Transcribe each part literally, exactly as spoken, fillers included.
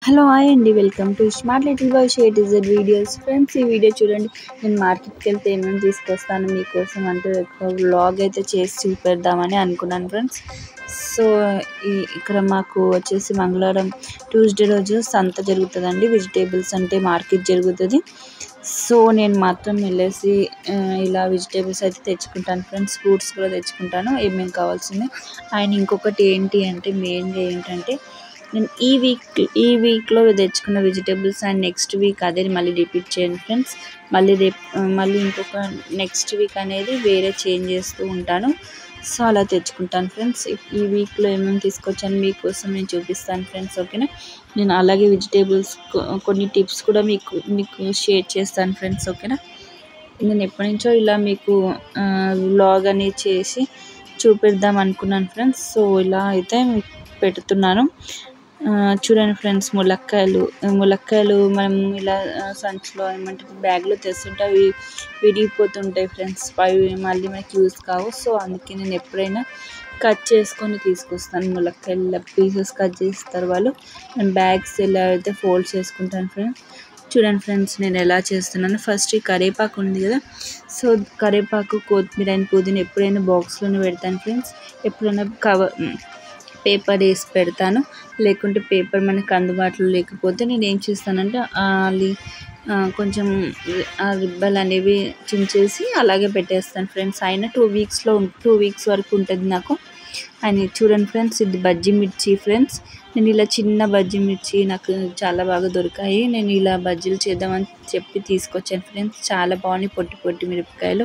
Hello hi అండి, welcome to smart little boy share design videos. Friends, ఈ video చూడండి. నేను మార్కెట్కి వెళ్తే ఏమేమి తీసుకొస్తాను మీకోసం అంటే ఒక వ్లాగ్ అయితే చేసి చూపెడదామని అనుకున్నాను ఫ్రెండ్స్. సో ఈ ఇక్కడ మాకు వచ్చేసి మంగళవారం ట్యూస్డే రోజు సంత జరుగుతుందండి. వెజిటేబుల్స్ అంటే మార్కెట్ జరుగుతుంది. సో నేను మాత్రం వెళ్ళేసి ఇలా వెజిటేబుల్స్ అయితే తెచ్చుకుంటాను ఫ్రెండ్స్. ఫ్రూట్స్ కూడా తెచ్చుకుంటాను ఏమేమి కావాల్సింది. అండ్ ఇంకొకటి ఏంటి అంటే మెయిన్గా ఏంటంటే నేను ఈ వీక్ ఈ వీక్లో తెచ్చుకున్న వెజిటేబుల్స్ అండ్ నెక్స్ట్ వీక్ అదే మళ్ళీ రిపీట్ చేయండి ఫ్రెండ్స్. మళ్ళీ రేపు మళ్ళీ ఇంకొక నెక్స్ట్ వీక్ అనేది వేరే చేంజ్ చేస్తూ ఉంటాను. సో అలా తెచ్చుకుంటాను ఫ్రెండ్స్. ఈ వీక్లో ఏమేమి తీసుకొచ్చాను మీకోసం నేను చూపిస్తాను ఫ్రెండ్స్, ఓకేనా. నేను అలాగే వెజిటేబుల్స్ కొన్ని టిప్స్ కూడా మీకు మీకు షేర్ చేస్తాను ఫ్రెండ్స్, ఓకేనా. నేను ఎప్పటి నుంచో ఇలా మీకు వ్లాగ్ అనేది చేసి చూపిద్దాం అనుకున్నాను ఫ్రెండ్స్. సో ఇలా అయితే మీకు పెడుతున్నాను. చూడండి ఫ్రెండ్స్, ములక్కాయలు ములక్కాయలు మనం ఇలా సంచిలో ఏమంటారు బ్యాగ్లో తెస్తుంటే అవి విరిగిపోతుంటాయి ఫ్రెండ్స్. అవి మళ్ళీ మనకి యూస్ కావు. సో అందుకే నేను ఎప్పుడైనా కట్ చేసుకొని తీసుకొస్తాను. ములక్కాయలు పీసెస్ కట్ చేస్తారు వాళ్ళు. నేను బ్యాగ్స్ ఎలా అయితే ఫోల్డ్ చేసుకుంటాను ఫ్రెండ్స్. చూడండి ఫ్రెండ్స్, నేను ఎలా చేస్తున్నాను. ఫస్ట్ ఈ కరివేపాకు ఉంది కదా, సో కరివేపాకు, కొత్తిమీర అండ్ పుదీనా ఎప్పుడైనా బాక్స్లోనే పెడతాను ఫ్రెండ్స్. ఎప్పుడైనా కవర్ పేపర్ వేసి పెడతాను. లేకుంటే పేపర్ మనకు అందుబాటులో లేకపోతే నేను ఏం చేస్తానంటే అది కొంచెం ఆ రిబ్బలు అనేవి చించేసి అలాగే పెట్టేస్తాను ఫ్రెండ్స్. అయినా టూ వీక్స్లో టూ వీక్స్ వరకు ఉంటుంది నాకు. అని చూడండి ఫ్రెండ్స్, ఇది బజ్జీ మిర్చి ఫ్రెండ్స్. నేను ఇలా చిన్న బజ్జీ మిర్చి నాకు చాలా బాగా దొరికాయి. నేను ఇలా బజ్జీలు చేద్దామని చెప్పి తీసుకొచ్చాను ఫ్రెండ్స్. చాలా బాగున్నాయి పొట్టి పొట్టి మిరపకాయలు.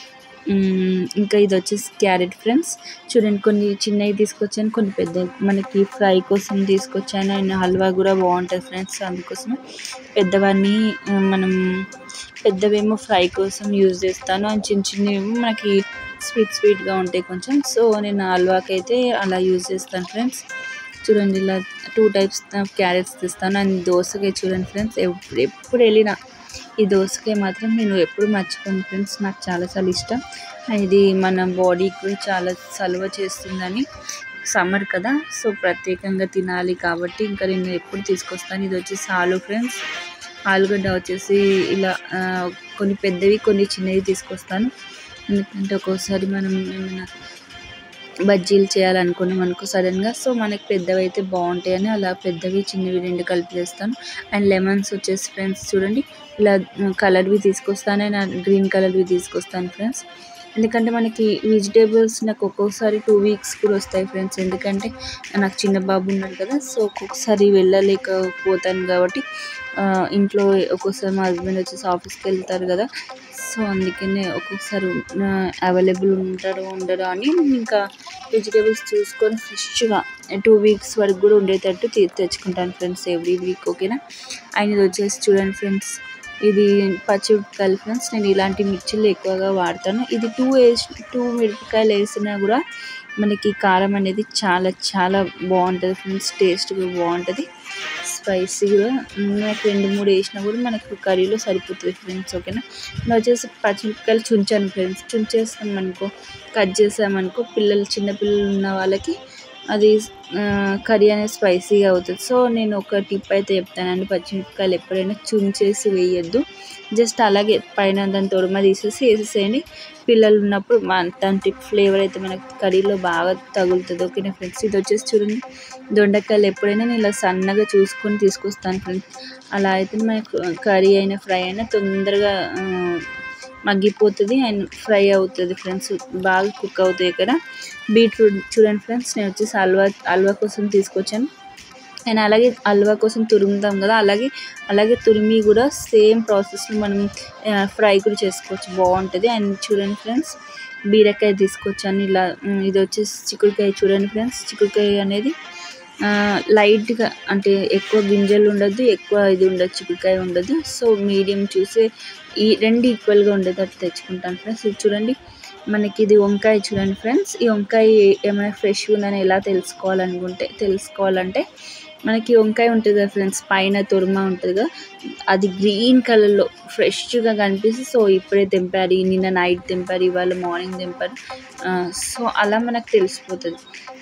ఇంకా ఇది వచ్చేసి క్యారెట్ ఫ్రెండ్స్. చూడండి, కొన్ని చిన్నవి తీసుకొచ్చాను, కొన్ని పెద్ద మనకి ఫ్రై కోసం తీసుకొచ్చాను. అండ్ హల్వా కూడా బాగుంటుంది ఫ్రెండ్స్. అందుకోసం పెద్దవన్నీ మనం పెద్దవేమో ఫ్రై కోసం యూజ్ చేస్తాను. అండ్ చిన్న చిన్నవేమో మనకి స్వీట్ స్వీట్గా ఉంటాయి కొంచెం. సో నేను హల్వాకి అయితే అలా యూజ్ చేస్తాను ఫ్రెండ్స్. చూడండి, ఇలా టూ టైప్స్ క్యారెట్స్ తీస్తాను. అండ్ దోసకాయ చూడండి ఫ్రెండ్స్, ఎప్పుడు ఎప్పుడు వెళ్ళినా ఈ దోసకాయ మాత్రం నేను ఎప్పుడు మర్చిపోను ఫ్రెండ్స్. నాకు చాలా చాలా ఇష్టం. ఇది మన బాడీకి కూడా చాలా చలువ చేస్తుందని, సమ్మర్ కదా, సో ప్రత్యేకంగా తినాలి కాబట్టి ఇంకా నేను ఎప్పుడు తీసుకొస్తాను. ఇది వచ్చేసి ఆలు ఫ్రెండ్స్. ఆలుగడ్డ వచ్చేసి ఇలా కొన్ని పెద్దవి కొన్ని చిన్నవి తీసుకొస్తాను. ఎందుకంటే ఒక్కోసారి మనం ఏమైనా బజ్జీలు చేయాలనుకున్నాం అనుకో సడన్గా, సో మనకి పెద్దవి అయితే బాగుంటాయని అలా పెద్దవి చిన్నవి రెండు కలిపి చేస్తాను. అండ్ లెమన్స్ వచ్చేసి ఫ్రెండ్స్ చూడండి, ఇలా కలర్వి తీసుకొస్తాను. అండ్ గ్రీన్ కలర్వి తీసుకొస్తాను ఫ్రెండ్స్. ఎందుకంటే మనకి వెజిటేబుల్స్ నాకు ఒక్కొక్కసారి టూ వీక్స్ కూడా వస్తాయి ఫ్రెండ్స్. ఎందుకంటే నాకు చిన్న బాబు ఉన్నాడు కదా, సో ఒక్కొక్కసారి వెళ్ళలేకపోతాను కాబట్టి ఇంట్లో ఒక్కొక్కసారి మా హస్బెండ్ వచ్చేసి ఆఫీస్కి వెళ్తారు కదా, సో అందుకనే ఒక్కొక్కసారి అవైలబుల్ ఉంటారు ఉండరు అని ఇంకా వెజిటేబుల్స్ చూసుకొని ఫ్రెష్గా టూ వీక్స్ వరకు కూడా ఉండేటట్టు తెచ్చుకుంటాను ఫ్రెండ్స్ ఎవ్రీ వీక్, ఓకేనా. అండ్ ఇది వచ్చేసి చూడండి ఫ్రెండ్స్, ఇది పచ్చిమిరపకాయలు ఫ్రెండ్స్. నేను ఇలాంటి మిర్చిలు ఎక్కువగా వాడతాను. ఇది టూ వేసి టూ మిరపకాయలు వేసినా కూడా మనకి కారం అనేది చాలా చాలా బాగుంటుంది ఫ్రెండ్స్. టేస్ట్ కూడా బాగుంటుంది, స్పైసీ కూడా. నాకు రెండు మూడు వేసినా కూడా మనకు కర్రీలో సరిపోతుంది ఫ్రెండ్స్, ఓకేనా. నేను వచ్చేసి పచ్చిమిరపకాయలు చుంచాను ఫ్రెండ్స్. చుంచేస్తాం అనుకో, కట్ చేసామనుకో, పిల్లలు చిన్నపిల్లలు ఉన్న వాళ్ళకి అది కర్రీ అనేది స్పైసీగా అవుతుంది. సో నేను ఒక టిప్ అయితే చెప్తానండి, పచ్చిమిరపకాయలు ఎప్పుడైనా చుంచేసి వేయొద్దు. జస్ట్ అలాగే పైన దాని తొడుమ తీసేసి వేసేసేయండి. పిల్లలు ఉన్నప్పుడు దాని ఫ్లేవర్ అయితే మనకి కర్రీలో బాగా తగులుతుంది, ఓకేనా ఫ్రెండ్స్. ఇది వచ్చేసి చూడండి, దొండకాయలు ఎప్పుడైనా నేను ఇలా సన్నగా చూసుకొని తీసుకొస్తాను ఫ్రెండ్స్. అలా అయితే మనకు కర్రీ అయినా ఫ్రై అయినా తొందరగా మగ్గిపోతుంది అండ్ ఫ్రై అవుతుంది ఫ్రెండ్స్, బాగా కుక్ అవుతాయి. ఇక్కడ బీట్రూట్ చూడండి ఫ్రెండ్స్, నేను వచ్చేసి హల్వా హల్వా కోసం తీసుకొచ్చాను. అండ్ అలాగే హల్వా కోసం తురుముతాం కదా, అలాగే అలాగే తురిమి కూడా సేమ్ ప్రాసెస్లో మనం ఫ్రై కూడా చేసుకోవచ్చు, బాగుంటుంది. అండ్ చూడండి ఫ్రెండ్స్, బీరకాయ తీసుకొచ్చాను. ఇలా ఇది వచ్చేసి చిక్కుడుకాయ చూడండి ఫ్రెండ్స్. చిక్కుడుకాయ అనేది లైట్గా అంటే ఎక్కువ గింజలు ఉండదు, ఎక్కువ ఇది ఉండదు, చిక్కుడుకాయ ఉండదు. సో మీడియం చూసే ఈ రెండు ఈక్వల్గా ఉండేటట్టు తెచ్చుకుంటాను ఫ్రెండ్స్. ఇది చూడండి, మనకి ఇది వంకాయ చూడండి ఫ్రెండ్స్. ఈ వంకాయ ఏమైనా ఫ్రెష్గా ఉందని ఎలా తెలుసుకోవాలనుకుంటే తెలుసుకోవాలంటే మనకి వంకాయ ఉంటుంది కదా ఫ్రెండ్స్, పైన తొడుమ ఉంటుంది కదా, అది గ్రీన్ కలర్లో ఫ్రెష్గా కనిపిస్తుంది. సో ఇప్పుడే తెంపారు, నిన్న నైట్ తెంపారు, ఇవాళ మార్నింగ్ తెంపారు, సో అలా మనకు తెలిసిపోతుంది.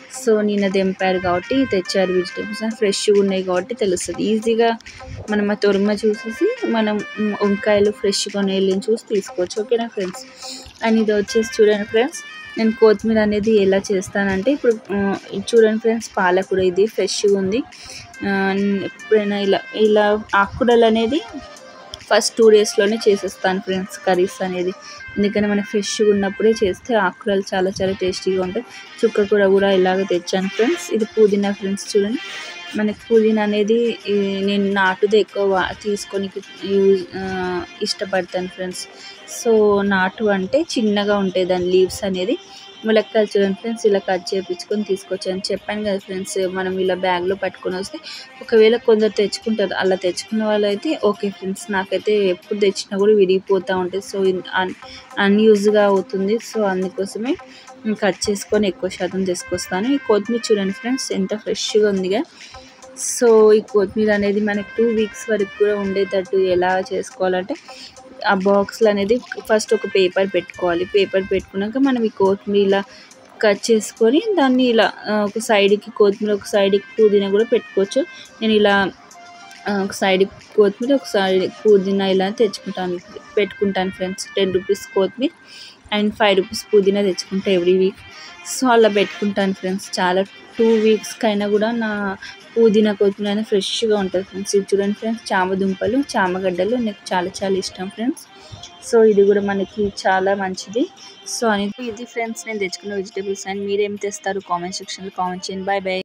సో నిన్న తెంపారు కాబట్టి తెచ్చారు వెజిటేబుల్స్ ఫ్రెష్గా ఉన్నాయి కాబట్టి తెలుస్తుంది ఈజీగా మనం ఆ తొరుమ చూసేసి మనం వంకాయలు ఫ్రెష్గా ఉన్నాయి చూసి తీసుకోవచ్చు. ఓకేనా ఫ్రెండ్స్. అండ్ ఇది వచ్చేసి చూడండి ఫ్రెండ్స్, నేను కొత్తిమీర అనేది ఎలా చేస్తానంటే ఇప్పుడు చూడండి ఫ్రెండ్స్, పాలకూర ఇది ఫ్రెష్గా ఉంది. ఎప్పుడైనా ఇలా ఇలా ఆకుకూరలు అనేది ఫస్ట్ టూ డేస్లోనే చేసేస్తాను ఫ్రెండ్స్ కర్రీస్ అనేది. ఎందుకంటే మనకి ఫ్రెష్గా ఉన్నప్పుడే చేస్తే ఆకుకూరలు చాలా చాలా టేస్టీగా ఉంటాయి. చుక్క కూర కూడా ఇలాగ తెచ్చాను ఫ్రెండ్స్. ఇది పుదీనా ఫ్రెండ్స్. చూడండి మనకి పుదీనా అనేది నేను నాటుదే ఎక్కువ తీసుకొని యూజ్ ఇష్టపడతాను ఫ్రెండ్స్. సో నాటు అంటే చిన్నగా ఉంటాయి దాని లీవ్స్ అనేది. ములక్కాయలు చూడండి ఫ్రెండ్స్, ఇలా కట్ చేయించుకొని తీసుకొచ్చాను. చెప్పాను కదా ఫ్రెండ్స్, మనం ఇలా బ్యాగ్లో పట్టుకొని వస్తే ఒకవేళ కొందరు తెచ్చుకుంటారు, అలా తెచ్చుకున్న వాళ్ళు అయితే ఓకే ఫ్రెండ్స్. నాకైతే ఎప్పుడు తెచ్చినా కూడా విరిగిపోతూ ఉంటుంది, సో అన్ అన్యూజ్గా అవుతుంది. సో అందుకోసమే కట్ చేసుకొని ఎక్కువ శాతం తీసుకొస్తాను. ఈ కొత్తిమీర చూడండి ఫ్రెండ్స్ ఎంత ఫ్రెష్గా ఉందిగా. సో ఈ కొత్తిమీర అనేది మనకి టూ వీక్స్ వరకు కూడా ఉండేటట్టు ఎలా చేసుకోవాలంటే ఆ బాక్స్లో అనేది ఫస్ట్ ఒక పేపర్ పెట్టుకోవాలి. పేపర్ పెట్టుకున్నాక మనం ఈ కొత్తిమీర ఇలా కట్ చేసుకొని దాన్ని ఇలా ఒక సైడ్కి కొత్తిమీర ఒక సైడ్కి పుదీనా కూడా పెట్టుకోవచ్చు. నేను ఇలా ఒక సైడ్కి కొత్తిమీర ఒక సైడ్ పుదీనా ఇలా తెచ్చుకుంటాను పెట్టుకుంటాను ఫ్రెండ్స్. టెన్ రూపీస్ కొత్తిమీర అండ్ ఫైవ్ రూపీస్ పుదీనా తెచ్చుకుంటా ఎవ్రీ వీక్. సో అలా పెట్టుకుంటాను ఫ్రెండ్స్. చాలా టూ వీక్స్కి అయినా కూడా నా పుదీనా కొత్తిమీర అనేది ఫ్రెష్గా ఉంటుంది ఫ్రెండ్స్. ఇది చూడండి ఫ్రెండ్స్, చామదుంపలు చామగడ్డలు నాకు చాలా చాలా ఇష్టం ఫ్రెండ్స్. సో ఇది కూడా మనకి చాలా మంచిది. సో అని ఇది ఫ్రెండ్స్ నేను తెచ్చుకున్న వెజిటేబుల్స్. అండ్ మీరేం తెస్తారు కామెంట్ సెక్షన్లో కామెంట్ చేయండి. Bye bye.